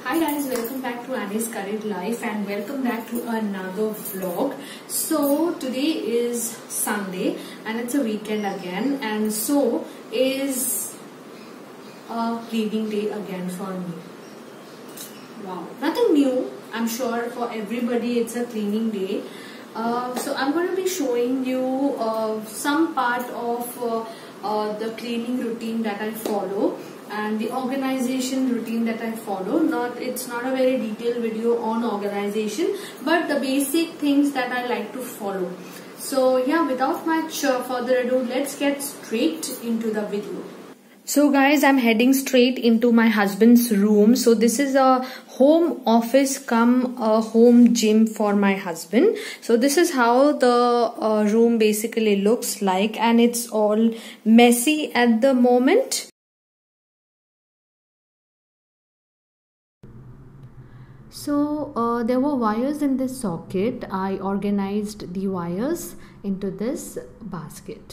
Hi guys, welcome back to Annie's Curried Life and welcome back to another vlog. So today is Sunday and it's a weekend again, and so is a cleaning day again for me. Wow, nothing new. I'm sure for everybody it's a cleaning day. So I'm going to be showing you some part of the cleaning routine that I follow and the organization routine that I follow. It's not a very detailed video on organization, but the basic things that I like to follow. So yeah, without much further ado, let's get straight into the video. So guys, I'm heading straight into my husband's room. So this is a home office cum a home gym for my husband. So this is how the room basically looks like, and it's all messy at the moment. So there were wires in this socket. I organized the wires into this basket.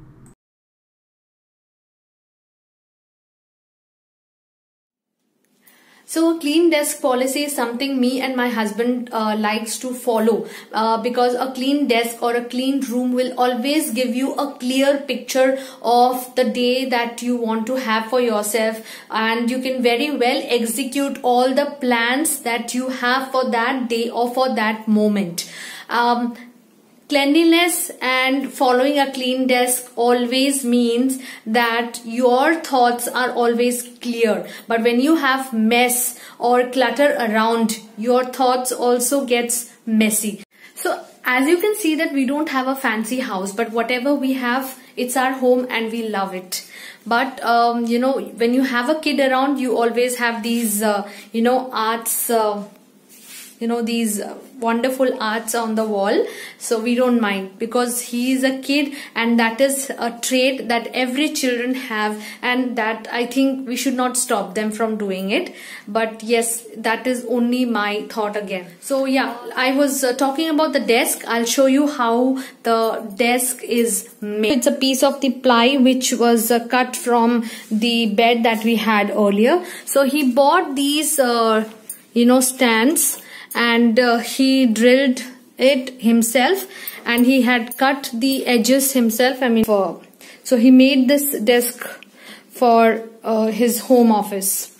So a clean desk policy is something me and my husband likes to follow because a clean desk or a clean room will always give you a clear picture of the day that you want to have for yourself, and you can very well execute all the plans that you have for that day or for that moment. Cleanliness and following a clean desk always means that your thoughts are always clear. But when you have mess or clutter around, your thoughts also gets messy. So as you can see that we don't have a fancy house, but whatever we have, it's our home and we love it. But you know, when you have a kid around, you always have these arts, these wonderful arts on the wall. So we don't mind because he is a kid, and that is a trait that every children have, and that I think we should not stop them from doing it. But yes, that is only my thought again. So yeah, I was talking about the desk. I'll show you how the desk is made. It's a piece of the ply which was cut from the bed that we had earlier. So he bought these stands, and he drilled it himself, and he had cut the edges himself. So he made this desk for his home office.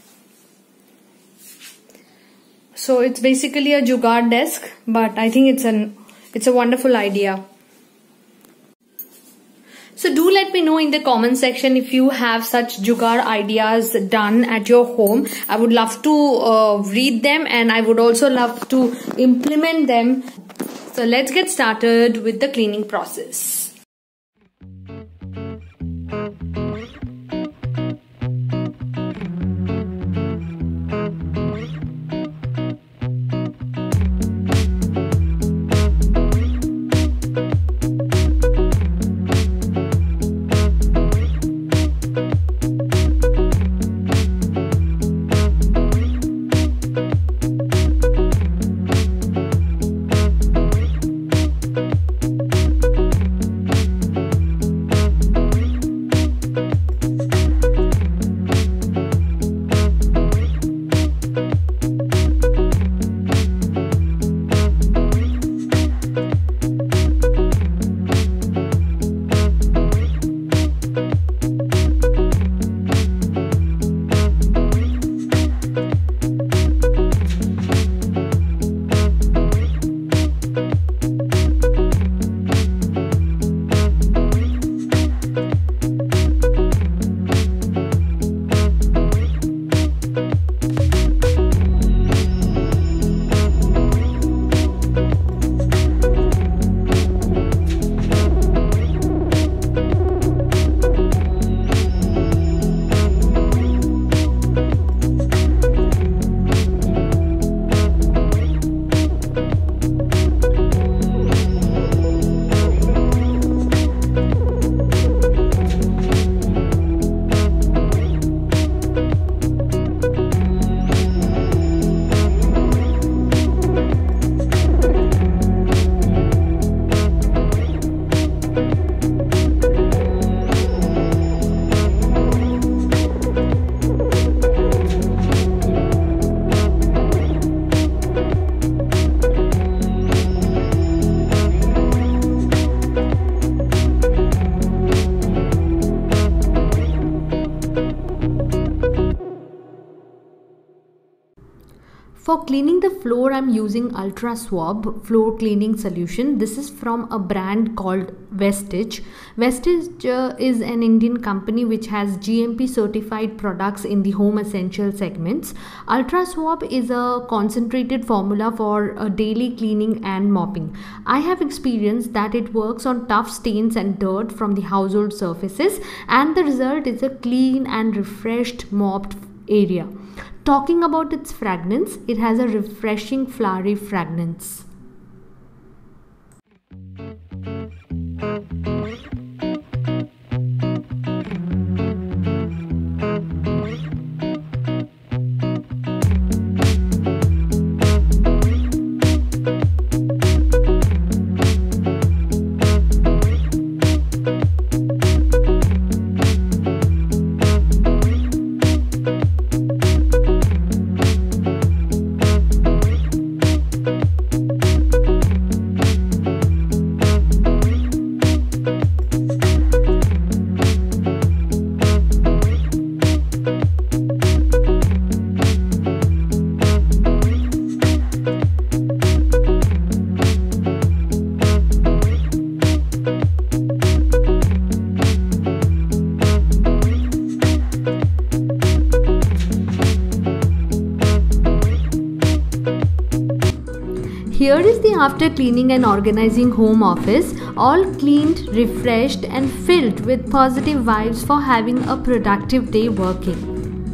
So it's basically a jugaad desk, but I think it's a wonderful idea. So do let me know in the comment section if you have such jugaad ideas done at your home. I would love to read them, and I would also love to implement them. So let's get started with the cleaning process. For cleaning the floor, I'm using Ultra Swab floor cleaning solution. This is from a brand called Vestige. Vestige is an Indian company which has GMP certified products in the home essential segments. Ultra Swab is a concentrated formula for daily cleaning and mopping. I have experienced that it works on tough stains and dirt from the household surfaces, and the result is a clean and refreshed mopped area. Talking about its fragrance, it has a refreshing flowery fragrance. Here is the after cleaning and organizing home office, all cleaned, refreshed and filled with positive vibes for having a productive day working.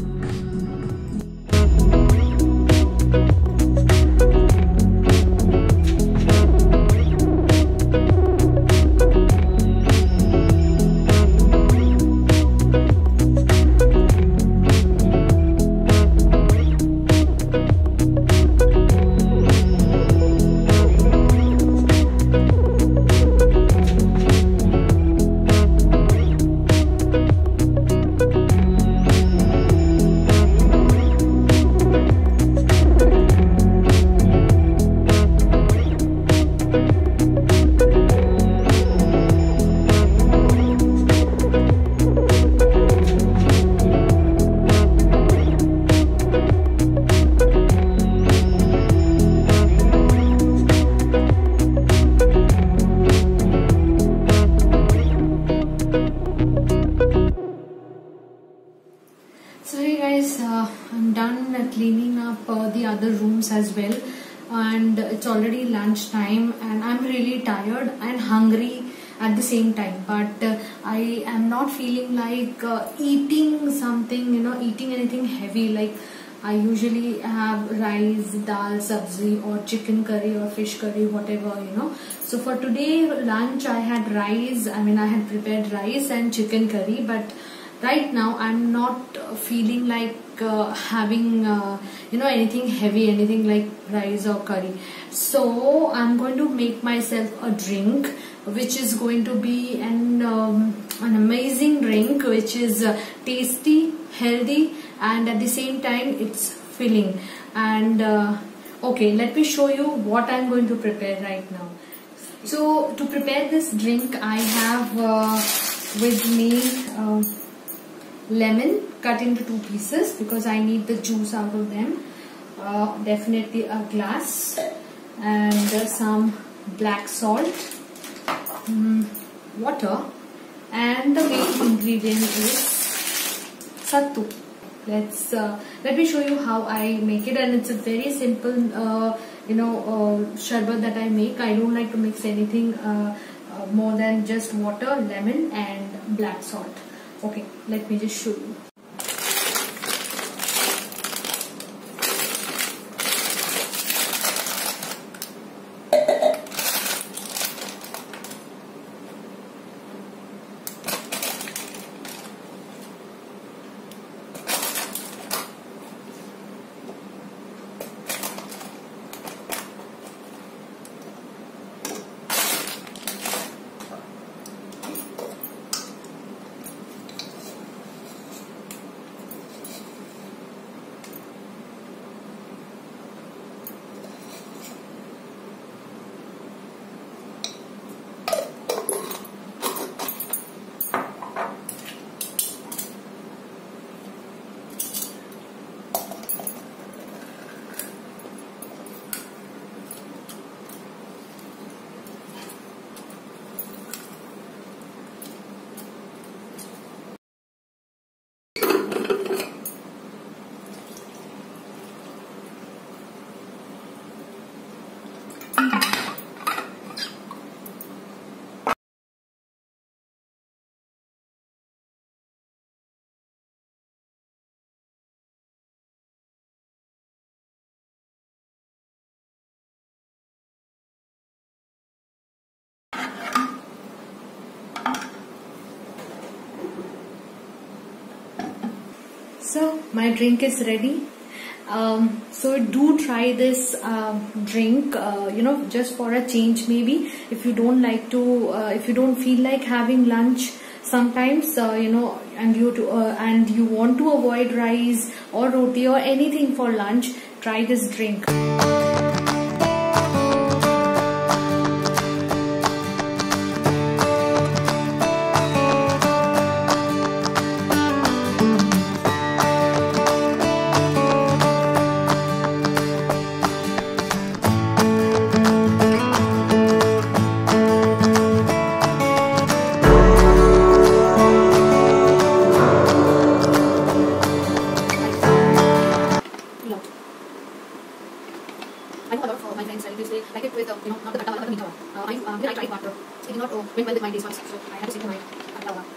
So hey guys, I'm done cleaning up the other rooms as well, and it's already lunch time and I'm really tired and hungry at the same time, but I am not feeling like eating something, eating anything heavy. Like I usually have rice, dal, sabzi or chicken curry or fish curry, whatever, So for today lunch I had rice, I had prepared rice and chicken curry, but right now I'm not feeling like having anything heavy, anything like rice or curry. So I'm going to make myself a drink, which is going to be an amazing drink, which is tasty, healthy, and at the same time it's filling. And okay, let me show you what I'm going to prepare right now. So to prepare this drink, I have with me lemon cut into 2 pieces because I need the juice out of them. Definitely a glass, and some black salt, water, and the main ingredient is sattu. Let me show you how I make it, and it's a very simple sharbat that I make. I don't like to mix anything more than just water, lemon and black salt. Okay, let me just show you. So my drink is ready. So do try this drink, just for a change maybe. If you don't like to, if you don't feel like having lunch sometimes, and you want to avoid rice or roti or anything for lunch, try this drink. I know a lot of my friends they like it with not the katta wala, but the meetha one. I tried water. It did not went well with my taste buds, so I had to stick to my katta wala.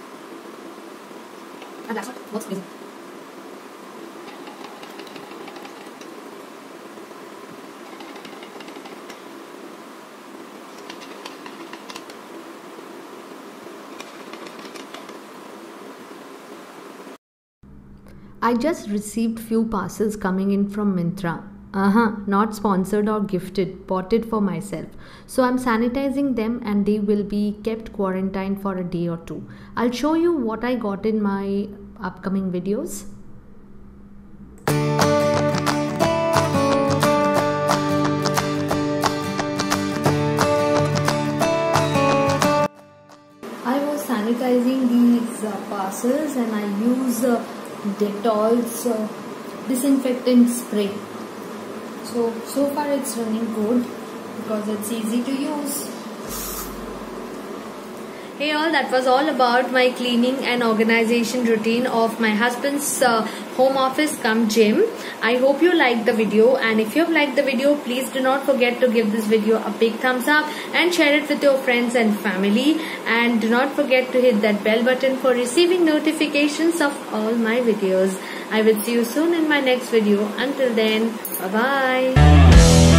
And that's what works amazing. I just received few parcels coming in from Myntra. Not sponsored or gifted, bought it for myself. So I'm sanitizing them and they will be kept quarantined for a day or two. I'll show you what I got in my upcoming videos. I was sanitizing these parcels and I use Dettol's disinfectant spray. So far it's running good because it's easy to use. Hey all, that was all about my cleaning and organization routine of my husband's home office cum gym. I hope you liked the video, and if you have liked the video, please do not forget to give this video a big thumbs up and share it with your friends and family, and do not forget to hit that bell button for receiving notifications of all my videos. I will see you soon in my next video. Until then, bye bye.